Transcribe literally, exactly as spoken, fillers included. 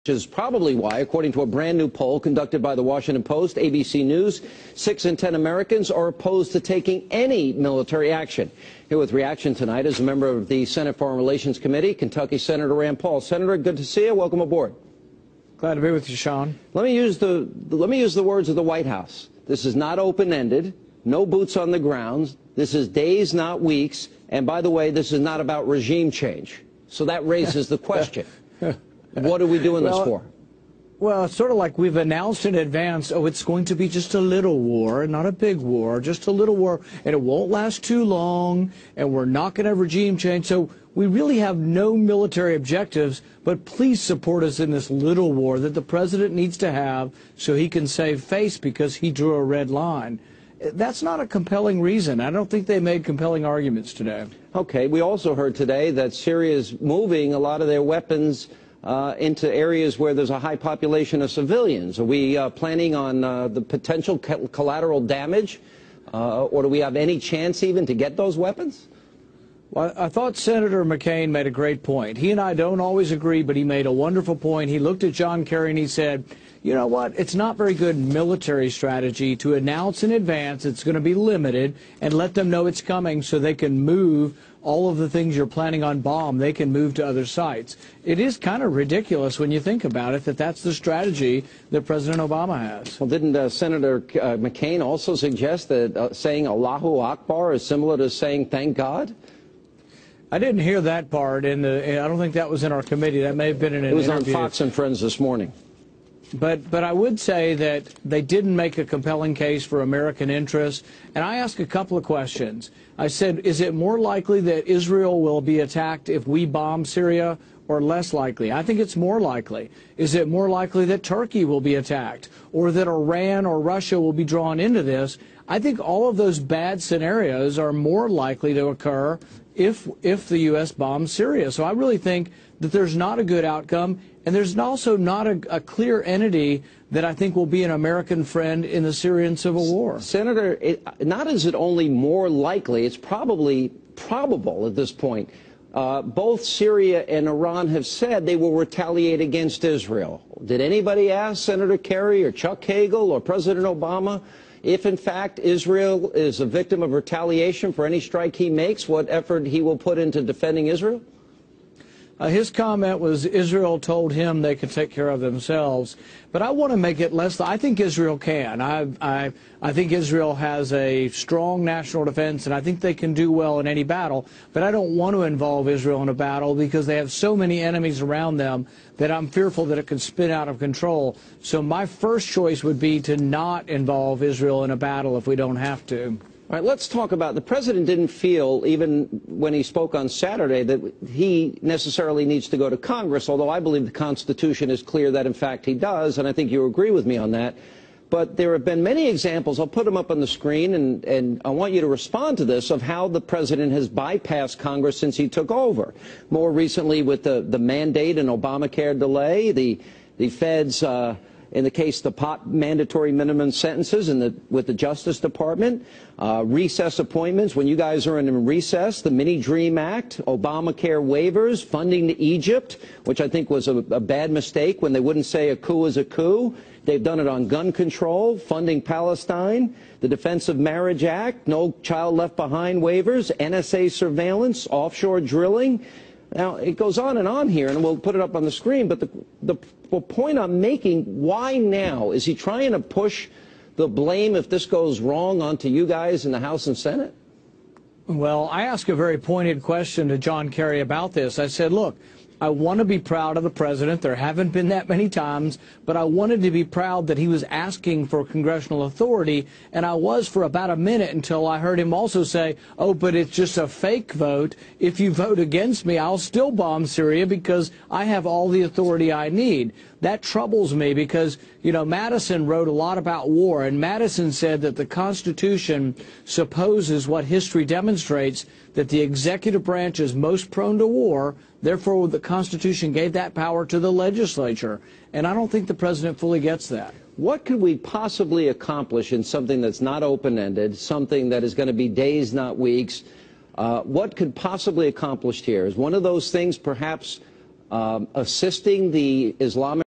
Which is probably why, according to a brand new poll conducted by the Washington Post, A B C News, six in ten Americans are opposed to taking any military action. Here with reaction tonight is a member of the Senate Foreign Relations Committee, Kentucky Senator Rand Paul. Senator, good to see you. Welcome aboard. Glad to be with you, Sean. Let me use the let me use the words of the White House. This is not open-ended, no boots on the ground. This is days, not weeks. And by the way, this is not about regime change. So that raises the question. What are we doing well, this for? Well, it's sort of like we've announced in advance, oh, it's going to be just a little war, not a big war, just a little war, and it won't last too long, and we're not going to have regime change. So we really have no military objectives, but please support us in this little war that the president needs to have so he can save face because he drew a red line. That's not a compelling reason. I don't think they made compelling arguments today. Okay. We also heard today that Syria is moving a lot of their weapons Uh, into areas where there's a high population of civilians. Are we uh, planning on uh, the potential collateral damage, uh, or do we have any chance even to get those weapons? Well, I thought Senator McCain made a great point. He and I don't always agree, but he made a wonderful point. He looked at John Kerry and he said, you know what, it's not very good military strategy to announce in advance it's going to be limited and let them know it's coming so they can move all of the things you're planning on bomb, they can move to other sites. It is kind of ridiculous when you think about it that that's the strategy that President Obama has. Well, didn't uh, Senator uh, McCain also suggest that uh, saying Allahu Akbar is similar to saying thank God? I didn't hear that part. In the, I don't think that was in our committee. That may have been in an interview. It was interview. on Fox and Friends this morning. But, but I would say that they didn't make a compelling case for American interests. And I asked a couple of questions. I said, is it more likely that Israel will be attacked if we bomb Syria or less likely? I think it's more likely. Is it more likely that Turkey will be attacked or that Iran or Russia will be drawn into this? I think all of those bad scenarios are more likely to occur if, if the U S bombs Syria. So I really think that there's not a good outcome. And there's also not a, a clear entity that I think will be an American friend in the Syrian civil war. Senator, it, not is it only more likely, it's probably probable at this point. Uh, both Syria and Iran have said they will retaliate against Israel. Did anybody ask Senator Kerry or Chuck Hagel or President Obama if, in fact, Israel is a victim of retaliation for any strike he makes, what effort he will put into defending Israel? Uh, his comment was Israel told him they could take care of themselves. But I want to make it less. I think Israel can. I, I, I think Israel has a strong national defense, and I think they can do well in any battle. But I don't want to involve Israel in a battle because they have so many enemies around them that I'm fearful that it could spin out of control. So my first choice would be to not involve Israel in a battle if we don't have to. All right, let's talk about, the president didn't feel, even when he spoke on Saturday, that he necessarily needs to go to Congress, although I believe the Constitution is clear that, in fact, he does, and I think you agree with me on that. But there have been many examples, I'll put them up on the screen, and, and I want you to respond to this, of how the president has bypassed Congress since he took over. More recently with the, the mandate and Obamacare delay, the, the feds... Uh, in the case the pot mandatory minimum sentences in the, with the Justice Department, uh, recess appointments when you guys are in recess, the Mini Dream Act, Obamacare waivers, funding to Egypt, which I think was a, a bad mistake when they wouldn't say a coup is a coup. They've done it on gun control, funding Palestine, the Defense of Marriage Act, no child left behind waivers, N S A surveillance, offshore drilling. Now, it goes on and on here, and we'll put it up on the screen, but the, the, the point I'm making, why now? Is he trying to push the blame, if this goes wrong, onto you guys in the House and Senate? Well, I asked a very pointed question to John Kerry about this. I said, look, I want to be proud of the president. There haven't been that many times, but I wanted to be proud that he was asking for congressional authority, and I was for about a minute until I heard him also say, oh, but it's just a fake vote. If you vote against me, I'll still bomb Syria because I have all the authority I need. That troubles me because, you know, Madison wrote a lot about war, and Madison said that the Constitution supposes what history demonstrates, that the executive branch is most prone to war. Therefore, the Constitution gave that power to the legislature. And I don't think the president fully gets that. What could we possibly accomplish in something that's not open-ended, something that is going to be days, not weeks? Uh, what could possibly accomplish here? Is one of those things perhaps um, assisting the Islamic